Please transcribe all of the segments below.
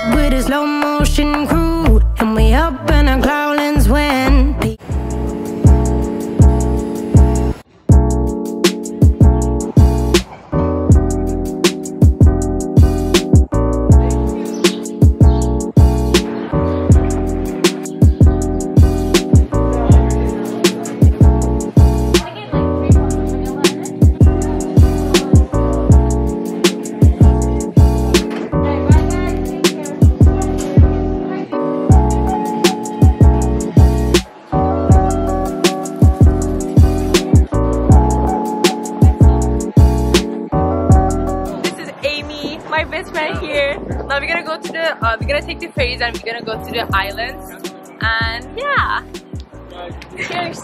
with a slow motion crew, and we up in our growlings when my best friend here. Now we're gonna go to the we're gonna take the ferries and we're gonna go to the islands. And yeah. Cheers.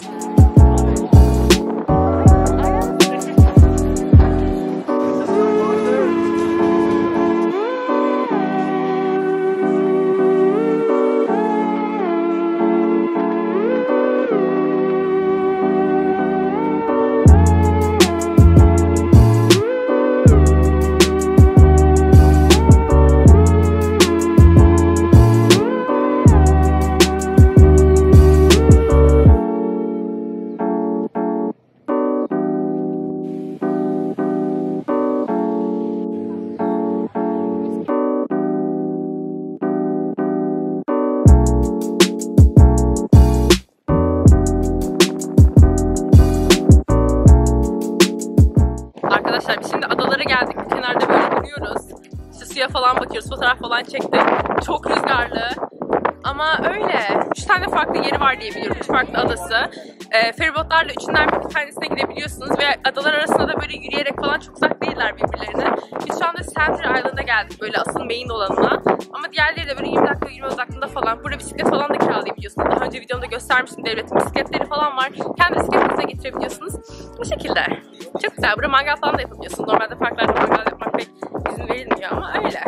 Arkadaşlar biz şimdi adalara geldik. Kenarda böyle duruyoruz. İşte suya falan bakıyoruz. Fotoğraf falan çektik. Çok rüzgarlı. Ama öyle. 3 tane farklı yeri var diye biliyorum. 3 farklı adası. Feribotlarla üçünden bir tanesine gidebiliyorsunuz. Ve adalar arasında da böyle yürüyerek falan çok uzak değiller birbirlerine. Biz şu anda Center Island'a geldik. Böyle asıl main olanına. Ama diğerleri de böyle 20 dakika yürüme uzaklığında falan. Burada bisiklet falan da kiralayabiliyorsunuz. Daha önce videomda göstermiştim. Devletin bisikletleri falan var. Kendi bisikletinize getirebiliyorsunuz. Bu şekilde. Çok güzel. Burada mangal falan da yapabiliyorsunuz. Normalde parklarda mangal yapmak pek izin verilmiyor ama öyle.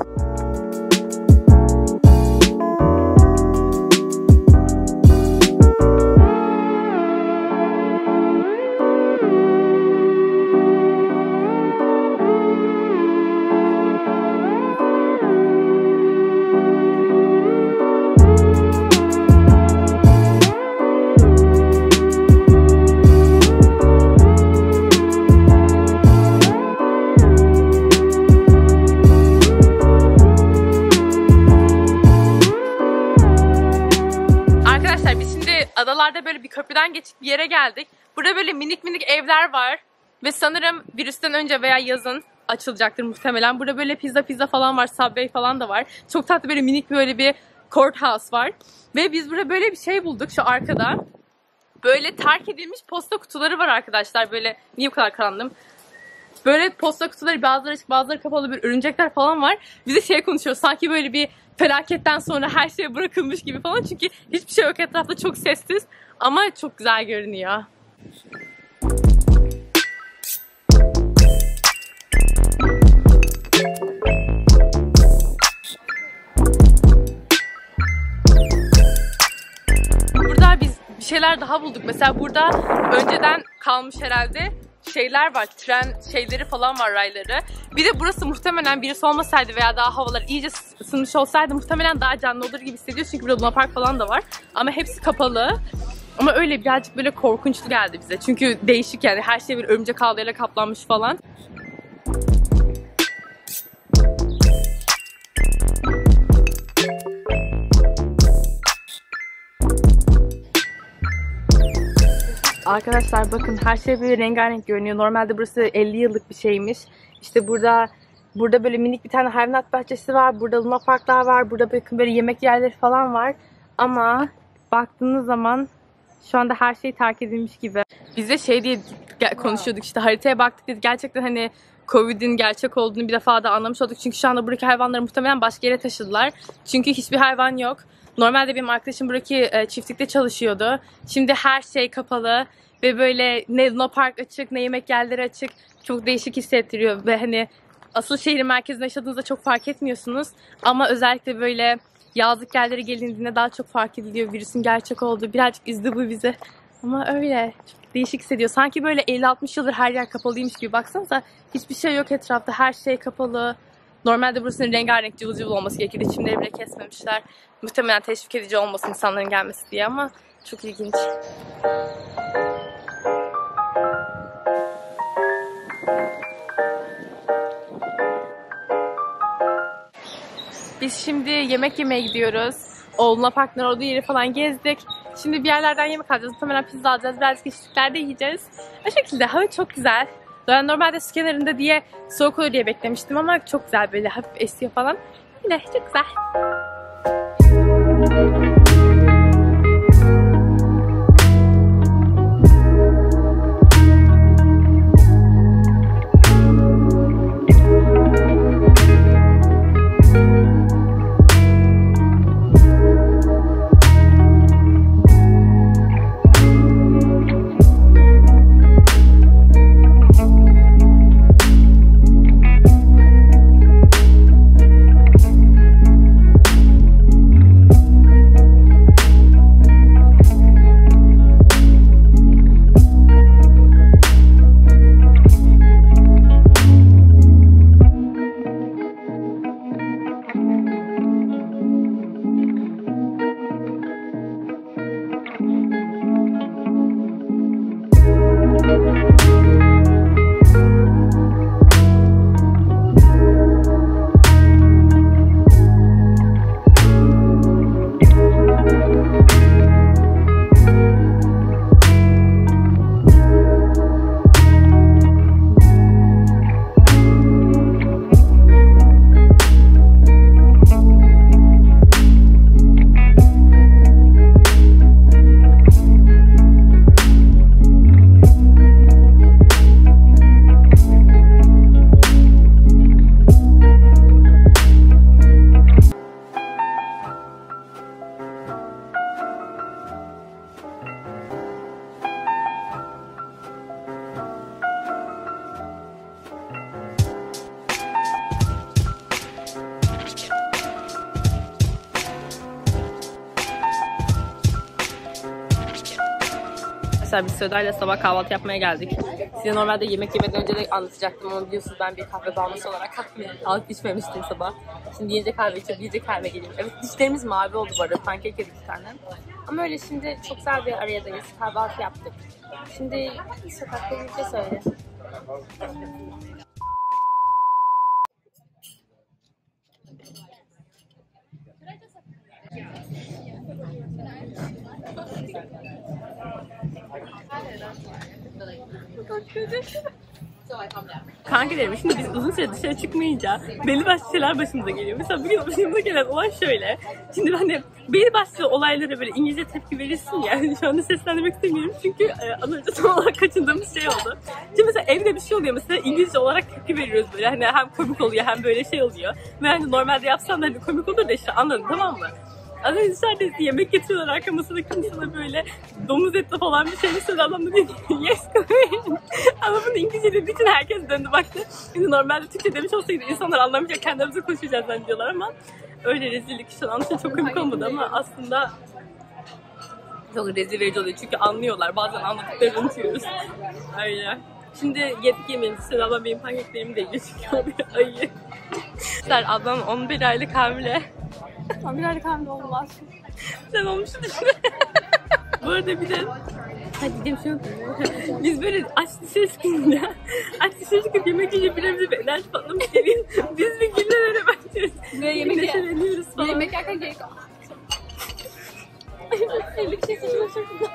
Adalarda böyle bir köprüden geçip bir yere geldik. Burada böyle minik minik evler var. Ve sanırım virüsten önce veya yazın açılacaktır muhtemelen. Burada böyle pizza falan var. Subway falan da var. Çok tatlı böyle minik böyle bir courthouse var. Ve biz burada böyle bir şey bulduk şu arkada. Böyle terk edilmiş posta kutuları var arkadaşlar. Böyle niye bu kadar karandım? Böyle posta kutuları bazıları açık bazıları kapalı bir örümcekler falan var. Biz de şey konuşuyoruz. Sanki böyle bir felaketten sonra her şey bırakılmış gibi falan. Çünkü hiçbir şey yok etrafta, çok sessiz. Ama çok güzel görünüyor. Burada biz bir şeyler daha bulduk. Mesela burada önceden kalmış herhalde şeyler var, tren şeyleri falan var, rayları. Bir de burası muhtemelen birisi olmasaydı veya daha havalar iyice ısınmış olsaydı muhtemelen daha canlı olur gibi hissediyoruz. Çünkü burada Luna Park falan da var. Ama hepsi kapalı. Ama öyle birazcık böyle korkunçlu geldi bize. Çünkü değişik yani, her şey bir örümcek ağlarıyla kaplanmış falan. Arkadaşlar bakın, her şey böyle rengarenk görünüyor. Normalde burası 50 yıllık bir şeymiş. İşte burada böyle minik bir tane hayvanat bahçesi var. Burada Luna Parklar var. Burada böyle yemek yerleri falan var. Ama baktığınız zaman şu anda her şey terk edilmiş gibi. Biz de şey diye konuşuyorduk, işte haritaya baktık. Biz gerçekten hani Covid'in gerçek olduğunu bir defa da anlamış olduk. Çünkü şu anda buradaki hayvanları muhtemelen başka yere taşıdılar. Çünkü hiçbir hayvan yok. Normalde benim arkadaşım buradaki çiftlikte çalışıyordu. Şimdi her şey kapalı ve böyle ne Luna Park açık, ne yemek yerleri açık. Çok değişik hissettiriyor ve hani asıl şehrin merkezinde yaşadığınızda çok fark etmiyorsunuz. Ama özellikle böyle yazlık yerlere gelindiğinde daha çok fark ediliyor. Virüsün gerçek olduğu birazcık üzdü bu bizi. Ama öyle çok değişik hissediyor. Sanki böyle 50-60 yıldır her yer kapalıymış gibi. Baksanıza hiçbir şey yok etrafta. Her şey kapalı. Normalde burasının rengarenk cıvıl cıvıl olması gerekir. Çimleri bile kesmemişler. Muhtemelen teşvik edici olmasın insanların gelmesi diye ama çok ilginç. Biz şimdi yemek yemeye gidiyoruz. O Luna Park'ın olduğu yeri falan gezdik. Şimdi bir yerlerden yemek alacağız. Muhtemelen pizza alacağız. Birazcık içliklerde yiyeceğiz. O şekilde hava çok güzel. Ben normalde su kenarında diye soğuk olur diye beklemiştim ama çok güzel, böyle hafif esiyor falan. Yine çok güzel. Biz Seda'yla sabah kahvaltı yapmaya geldik. Size normalde yemek yemeden önce de anlatacaktım ama biliyorsunuz ben bir kahve bağımlısı olarak kahve alıp içmemiştim sabah. Şimdi yiyince kahve içip yiyince kahve geliyor. Evet, dişlerimiz mavi oldu bu arada. Pankek yedik bir tane. Ama öyle şimdi çok güzel bir aradayız. Kahvaltı yaptık. Şimdi sokakta yiyeceğiz öyle. Kanka dedim, şimdi biz uzun süre dışarı çıkmayınca belli başlı şeyler başımıza geliyor. Mesela bugün başımıza gelen olay şöyle. Şimdi ben de belli başlı olaylara böyle İngilizce tepki verirsin ya. Şu anda seslendirmek istemiyorum çünkü az önce son olarak kaçındığımız şey oldu. Şimdi mesela evde bir şey oluyor, mesela İngilizce olarak tepki veriyoruz böyle. Hani hem komik oluyor hem böyle şey oluyor. Ve hani normalde yapsam da hani komik olur da işte, anladın tamam mı? Az önce dışarıda yemek getiriyorlar, arka masadaki insana böyle domuz etli falan bir şey söyledi, adam da diyor ki yes queen. Ama bunu İngilizce dediği için herkes döndü baktı. Şimdi normalde Türkçe demiş olsaydı insanlar anlamayacak, kendimize konuşacağız zannediyorlar ama öyle rezillik şu an çok komik olmadı ama aslında çok rezil verici oluyor çünkü anlıyorlar, bazen anladıklarını unutuyoruz. Öyle. Şimdi yedik yemeğimizi, Seda ablam benim pankeklerimi de yiyor çünkü o bir ayı. Ablam 11 aylık hamile. 11 aylık hamile olmaz. Sen olmuşsun işte. Bu arada bir de hadi gidelim şunu. Biz böyle aç dışarı çıkınca, aç dışarı çıkıp yemek yiyince birimize bir enerji patlamış geliyor. Biz bir günlere başlıyoruz. Ve yemek falan. Yemek yerken gerek. Elli bir şey seçiyor şurada.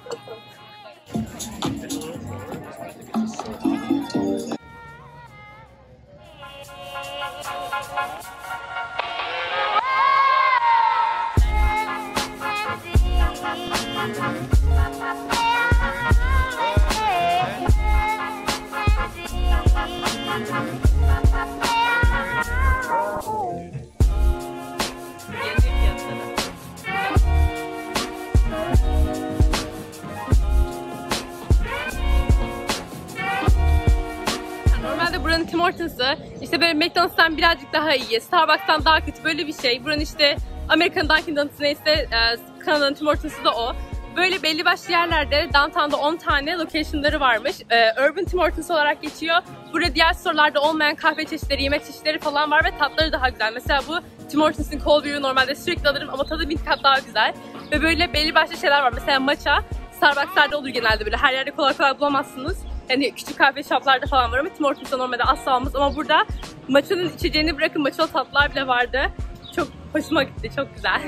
Tim Hortons'ı işte böyle McDonald's'tan birazcık daha iyi, Starbucks'tan daha kötü böyle bir şey. Buranın işte Amerikan Dunkin' Donuts neyse, Kanada'nın Tim Hortons'ı da o. Böyle belli başlı yerlerde downtown'da 10 tane location'ları varmış. Urban Tim Hortons olarak geçiyor. Burada diğer store'larda olmayan kahve çeşitleri, yemek çeşitleri falan var ve tatları daha güzel. Mesela bu Tim Hortons'ın cold brew'u normalde sürekli alırım ama tadı 1000 kat daha güzel. Ve böyle belli başlı şeyler var. Mesela matcha, Starbucks'larda olur genelde böyle. Her yerde kolay kolay bulamazsınız. Yani küçük kahve shop'larda falan var ama Tim Hortons'ta normalde asla olmaz. Ama burada matcha'nın içeceğini bırakın, matcha tatlılar bile vardı. Çok hoşuma gitti, çok güzel.